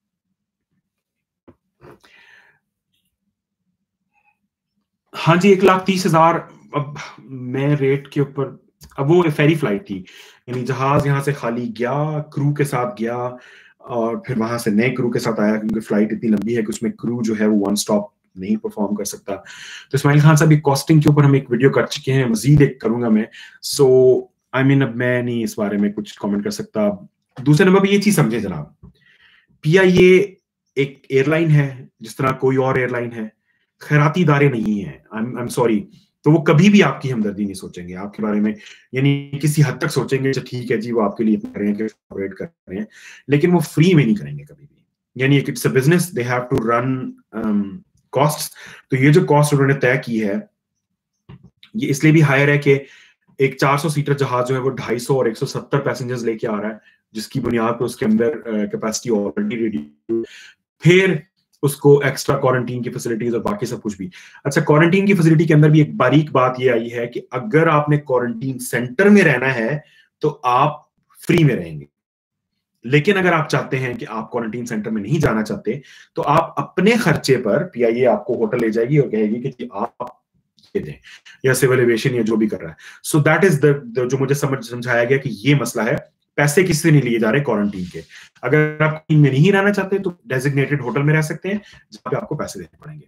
हाँ जी, एक लाख तीस हजार. अब मैं रेट के ऊपर, अब वो फेरी फ्लाइट थी, यानी जहाज यहाँ से खाली गया, क्रू के साथ गया और फिर वहां से नए क्रू के साथ आया, क्योंकि फ्लाइट इतनी लंबी है कि उसमें क्रू जो है वो वन स्टॉप नहीं परफॉर्म कर सकता. तो इस्माइल खान साहब, कॉस्टिंग के ऊपर हम एक वीडियो कर चुके हैं, मजीद एक करूंगा मैं. सो आई मीन अब मैं नहीं इस बारे में कुछ कमेंट कर सकता. दूसरे नंबर पर ये चीज समझे जनाब, पीआईए एक एयरलाइन है जिस तरह कोई और एयरलाइन है, खैराती इदारे नहीं है. I am sorry. तो वो कभी भी आपकी हमदर्दी नहीं सोचेंगे आपके बारे में, यानी किसी हद तक सोचेंगे ठीक है जी वो आपके लिए कर रहे हैं, कर रहे हैं, लेकिन वो फ्री में नहीं करेंगे कभी भी. यानी it's a business, they have to run costs. तो ये जो कॉस्ट उन्होंने तय की है ये इसलिए भी हायर है कि एक चार सौ सीटर जहाज जो है वो ढाई सौ और एक सौ सत्तर पैसेंजर्स लेके आ रहा है, जिसकी बुनियाद पर उसके अंदर कैपेसिटी ऑलरेडी रेडी, फिर उसको एक्स्ट्रा क्वारंटीन की फैसिलिटीज और बाकी सब कुछ भी. अच्छा, क्वारंटीन की फैसिलिटी के अंदर भी एक बारीक बात ये आई है कि अगर आपने क्वारंटीन सेंटर में रहना है तो आप फ्री में रहेंगे, लेकिन अगर आप चाहते हैं कि आप क्वारंटीन सेंटर में नहीं जाना चाहते तो आप अपने खर्चे पर, पीआईए आपको होटल ले जाएगी और कहेगी कि आप ये दें, या सिविल एविएशन या जो भी कर रहा है. सो दैट इज द जो मुझे समझ समझाया गया कि ये मसला है, पैसे किससे नहीं लिए जा रहे क्वारंटीन के. अगर आप टीम में नहीं रहना चाहते तो डेजिग्नेटेड होटल में रह सकते हैं जहां पे आपको पैसे देने पड़ेंगे.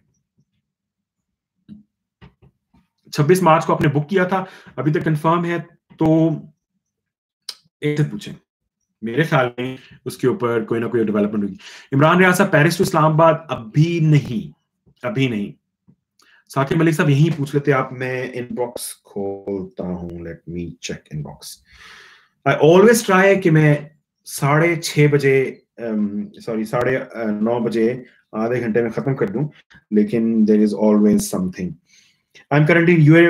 छब्बीस मार्च को आपने बुक किया था, अभी तक कंफर्म है तो एक पूछें, मेरे ख्याल में उसके ऊपर कोई ना कोई डेवलपमेंट होगी. इमरान रियाज साहब, पेरिस टू इस्लामाबाद अभी नहीं, अभी नहीं. साकिब मलिक साहब यही पूछ लेते आप. मैं इनबॉक्स खोलता हूं, let me check inbox. I always try कि मैं साढ़े छह बजे सॉरी साढ़े नौ बजे आधे घंटे में खत्म कर दूं, लेकिन there is always something. I am currently UA.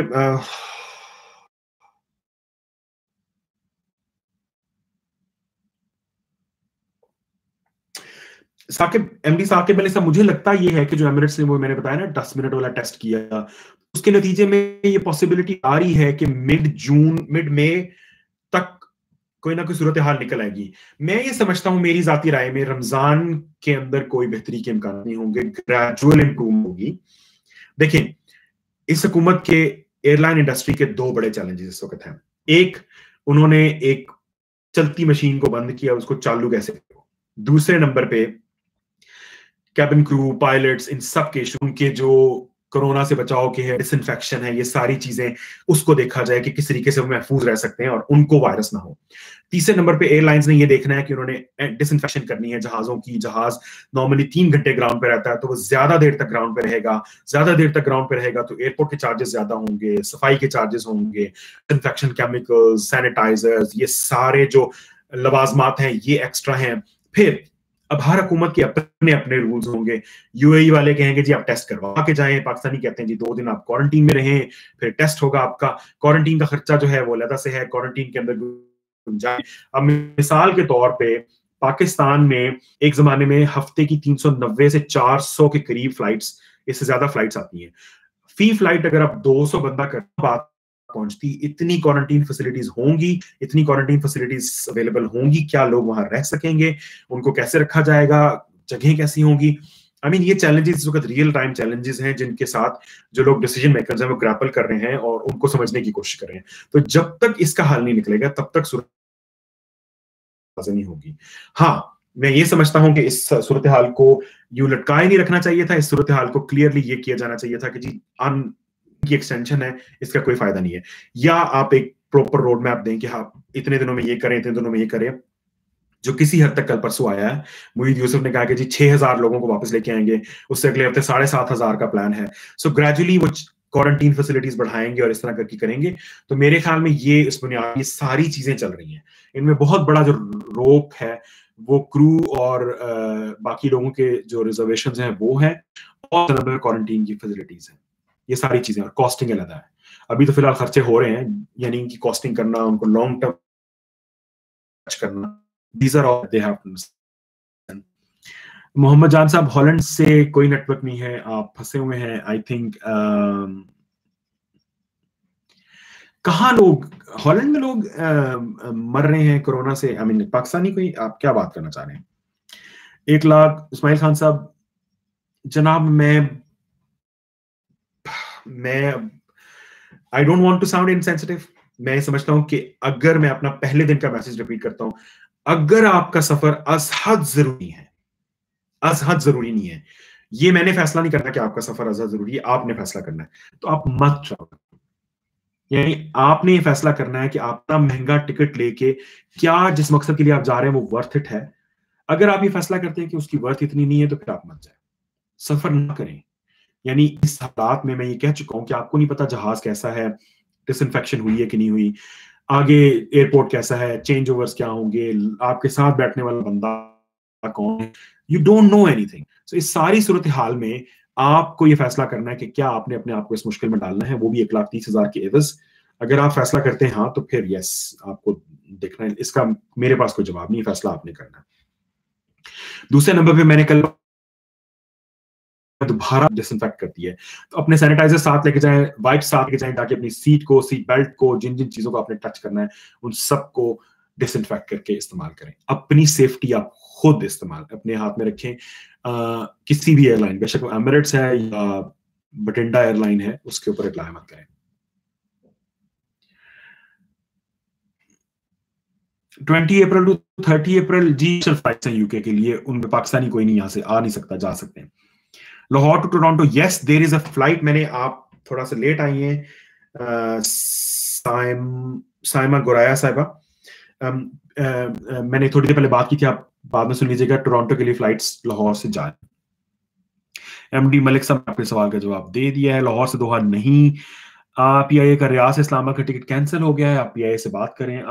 Saqib MD Saqib Ali sahab, मुझे लगता ये है कि जो एमिरेट्स ने वो मैंने बताया ना दस मिनट वाला टेस्ट किया, उसके नतीजे में ये पॉसिबिलिटी आ रही है कि मिड जून मिड मई तक कोई ना कोई सूरत हाल निकल आएगी। मैं ये समझता हूं, मेरी जाती राय में, रमजान के अंदर कोई बेहतरी के इम्कान नहीं होंगे, ग्रेजुअल इंप्रूवमेंट होगी। देखिए, इस हुकूमत के एयरलाइन इंडस्ट्री के दो बड़े चैलेंजेस इस वक्त हैं। एक, उन्होंने एक चलती मशीन को बंद किया, उसको चालू कैसे करो। दूसरे नंबर पे कैबिन क्रू, पायलट्स, इन सब के उनके जो कोरोना से बचाव के है, डिसइंफेक्शन है, ये सारी चीजें उसको देखा जाए कि किस तरीके से वो महफूज रह सकते हैं और उनको वायरस ना हो। तीसरे नंबर पे एयरलाइंस ने ये देखना है कि उन्होंने डिसइंफेक्शन करनी है जहाजों की। जहाज नॉर्मली तीन घंटे ग्राउंड पे रहता है, तो वो ज्यादा देर तक ग्राउंड पे रहेगा। ज्यादा देर तक ग्राउंड पे रहेगा तो एयरपोर्ट के चार्जेस ज्यादा होंगे, सफाई के चार्जेस होंगे, डिसइंफेक्शन केमिकल्स, सैनिटाइजर्स, ये सारे जो लवाजमात हैं ये एक्स्ट्रा हैं। फिर अब हर हुकूमत के अपने अपने रूल्स होंगे। यूएई वाले कहेंगे जी आप टेस्ट करवा के जाएं, पाकिस्तानी कहते हैं जी दो दिन आप क्वारंटीन में रहें, फिर टेस्ट होगा आपका। क्वारंटीन का खर्चा जो है वो अलग से है, क्वारंटीन के अंदर जाए। अब मिसाल के तौर पे पाकिस्तान में एक जमाने में हफ्ते की तीन सौ नब्बे से चार सौ के करीब फ्लाइट्स, इससे ज्यादा फ्लाइट्स आती हैं। फी फ्लाइट अगर आप दो सौ बंदा कर बात पहुंचती, इतनी क्वारंटीन फैसिलिटीज होंगी, इतनी क्वारंटीन फैसिलिटीज अवेलेबल होंगी, क्या लोग वहां रह सकेंगे, उनको कैसे रखा जाएगा, जगह कैसी होंगी। आई I मीन mean, ये चैलेंजेस इस वक्त रियल टाइम चैलेंजेस हैं जिनके साथ जो लोग डिसीजन मेकर्स हैं वो ग्रैपल कर रहे हैं और उनको समझने की कोशिश कर रहे हैं। तो जब तक इसका हल नहीं निकलेगा तब तक सूरत नहीं होगी। हाँ, मैं ये समझता हूं कि इस सूरत हाल को यूं लटकाए नहीं रखना चाहिए था। इस सूरत हाल को क्लियरली ये किया जाना चाहिए था कि जी अन की एक्सटेंशन है, इसका कोई फायदा नहीं है। या आप एक प्रॉपर रोड मैप दें कि हाँ इतने दिनों में ये करें, इतने दिनों में ये करें, जो किसी हद तक कल परसों आया है। मुईद यूसुफ ने कहा कि जी छह हजार लोगों को वापस लेके आएंगे, उससे अगले हफ्ते साढ़े सात हजार का प्लान है। सो ग्रेजुअली वो क्वारंटीन फैसिलिटीज बढ़ाएंगे और इस तरह करके करेंगे। तो मेरे ख्याल में ये इस बुनियाद ये सारी चीजें चल रही हैं। इनमें बहुत बड़ा जो रोक है वो क्रू और आ, बाकी लोगों के जो रिजर्वेशंस हैं वो है, और क्वारंटीन की फैसिलिटीज हैं, ये सारी चीजें। और कॉस्टिंग अलग है। अभी तो फिलहाल खर्चे हो रहे हैं, यानी कि कॉस्टिंग करना, उनको लॉन्ग टर्म करना, these are all they have to understand. Mohammad Jan sahab, Holland से कोई नेटवर्क नहीं है, आप फंसे हुए हैं आई थिंक। कहाँ लोग हॉलैंड में लोग uh, मर रहे हैं कोरोना से? आई मीन पाकिस्तानी कोई, आप क्या बात करना चाह रहे हैं? एक लाख इस्माइल खान साहब, जनाब मैं मैं I don't want to sound insensitive. मैं समझता हूं कि अगर मैं अपना पहले दिन का मैसेज रिपीट करता हूं, अगर आपका सफर अजहद जरूरी है, अजहद जरूरी नहीं है, ये मैंने फैसला नहीं करना कि आपका सफर अजहद जरूरी है, आपने फैसला करना है, तो आप मत ट्रैवल। यानी आपने ये फैसला करना है कि आपका महंगा टिकट लेके क्या जिस मकसद के लिए आप जा रहे हैं वो वर्थ इट है। अगर आप ये फैसला करते हैं कि उसकी वर्थ इतनी नहीं है तो फिर आप मत जाए, सफर ना करें। यानी इस हालात में मैं ये कह चुका हूं कि आपको नहीं पता जहाज कैसा है, डिसइंफेक्शन हुई है कि नहीं हुई, आगे एयरपोर्ट कैसा है, चेंज ओवर्स क्या होंगे, आपके साथ बैठने वाला बंदा कौन है, you don't know anything. So इस सारी सूरत हाल में आपको ये फैसला करना है कि क्या आपने अपने आप को इस मुश्किल में डालना है, वो भी एक लाख तीस हजार के एवज। अगर आप फैसला करते हैं हाँ, तो फिर यस आपको देखना है। इसका मेरे पास कोई जवाब नहीं, फैसला आपने करना है। दूसरे नंबर पे मैंने कल दोबारा डिसइंफेक्ट करती है, तो अपने सैनिटाइजर साथ लेके जाएं, वाइप साथ लेके जाएं, ताकि अपनी सीट को, सीट बेल्ट को, जिन जिन चीजों को आपने टच करना है उन सबको डिसइंफेक्ट करके इस्तेमाल करें। अपनी सेफ्टी आप खुद इस्तेमाल अपने हाथ में रखें। आ, किसी भी एयरलाइन, बेशक एमिरेट्स है या बटिंडा एयरलाइन है, उसके ऊपर अप्लाई मत करें। बीस अप्रैल टू तीस अप्रैल जी फ्लाइट्स हैं यूके के लिए, उनमें पाकिस्तानी कोई नहीं, यहां से आ नहीं सकता, जा सकते हैं। Lahore to Toronto, yes there is a flight. मैंने, आप थोड़ा सा लेट आई हैं साइम साइमा गुराया साहिबा, मैंने थोड़ी देर पहले बात की थी, आप बाद में सुन लीजिएगा। टोरंटो के लिए फ्लाइट्स लाहौर से जाए। एमडी मलिक साहब आपके सवाल का जवाब दे दिया है, लाहौर से दोहा नहीं। पीआईए का रियाज से इस्लामाबाद का टिकट कैंसिल हो गया है, आप पीआईए से बात करें।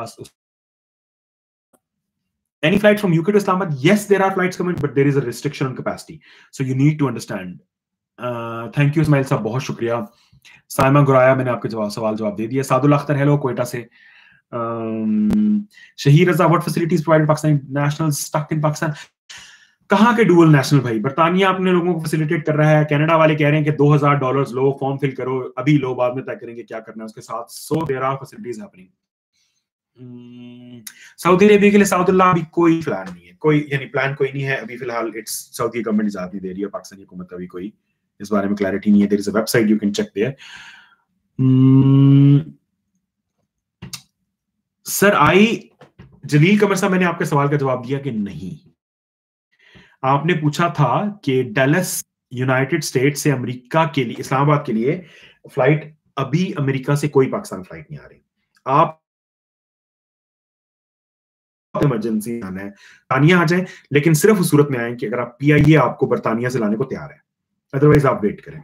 Any flight from U K to Islamabad? Yes, there are flights coming, but there is a restriction on capacity. So you need to understand. Uh, thank you, Ismail साहब, बहुत शुक्रिया। साइमा गुराया, मैंने आपके जवाब सवाल जवाब दे दिया। सादुल अख्तर, हेलो कोयटा से। um, Shaheer Raza, what facilities provided Pakistani nationals stuck in Pakistan? कहाँ के डुअल नेशनल भाई? बर्तानिया अपने लोगों को फैसिलिटेट कर रहा है, कनाडा वाले कह रहे हैं कि दो हज़ार डॉलर्स लो, फॉर्म फिल करो, अभी लो, बाद में तय करेंगे क्या करना है उसके साथ। So there are facilities happening. Saudi Arabia के लिए साउदुल्लाह अभी कोई प्लान नहीं है, कोई यानी प्लान कोई नहीं है अभी फिलहाल। इट्स सऊदी गवर्नमेंट इजाजत नहीं दे रही है, पाकिस्तानी हुकूमत अभी कोई इस बारे में क्लैरिटी नहीं है। There is a website you can check there. Sir I Jalil Qamar sahab, मैंने आपके सवाल का जवाब दिया कि नहीं। आपने पूछा था कि डैलस यूनाइटेड स्टेट से अमेरिका के लिए, इस्लामाबाद के लिए फ्लाइट, अभी अमेरिका से कोई पाकिस्तान फ्लाइट नहीं आ रही। आप इमरजेंसी आना है, बर्तानिया आ जाए, लेकिन सिर्फ उस सूरत में आए कि अगर आप पीआईए आपको बर्तानिया से लाने को तैयार है, अदरवाइज आप वेट करें।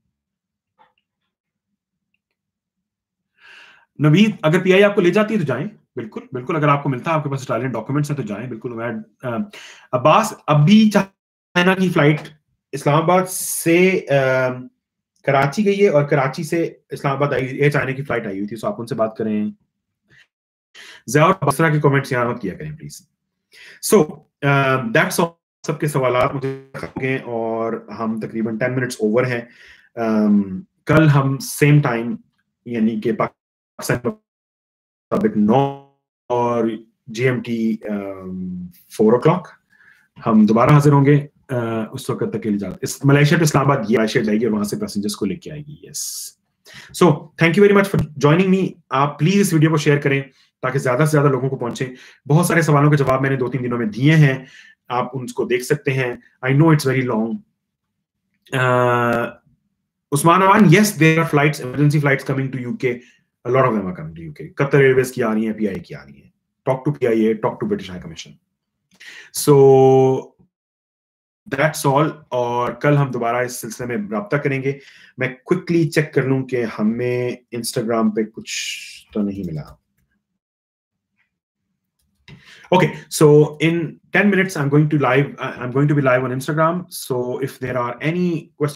नवीद, अगर पीआईए आपको ले जाती है तो जाएं, बिल्कुल बिल्कुल। अगर आपको मिलता है, आपके पास इटालियन डॉक्यूमेंट्स हैं तो जाएं, बिल्कुल। मैं अब्बास, अभी चाइना की फ्लाइट इस्लामाबाद से आ, कराची गई है और कराची से इस्लामाबाद आई, ये चाइना की फ्लाइट आई हुई थी, तो आप उनसे बात करें। ज़िया और बसरा के कमेंट्स यहाँ मत किया करें प्लीज। So that's all. सबके सवालात मुझे होंगे और हम तकरीबन टेन मिनट्स ओवर हैं। um, कल हम सेम टाइम यानी कि पाकिस्तान नौ और जीएमटी फोर ओ क्लॉक हम दोबारा हाजिर होंगे। uh, उस वक्त तक के लिए जाते इस मलेशिया टू इस्लामाबाद ये मलेशिया जाएगी और वहां से पैसेंजर्स को लेके आएगी। Yes, so thank you very much for joining me. आप प्लीज इस वीडियो को शेयर करें ताकि ज्यादा से ज्यादा लोगों को पहुंचे। बहुत सारे सवालों के जवाब मैंने दो तीन दिनों में दिए हैं, आप उनको देख सकते हैं। I know it's very long. Usman Aman, yes there are flights, emergency flights coming to UK, a lot of them are coming to UK. Qatar airways की आ रही है, पीआई की आ रही है। Talk to PIA, talk to British high commission. So that's all, और कल हम दोबारा इस सिलसिले में राब्ता करेंगे। मैं क्विकली चेक कर लूं कि हमें इंस्टाग्राम पे कुछ तो नहीं मिला। Okay, so in ten minutes, I'm going to live. I'm going to be live on Instagram. So if there are any questions,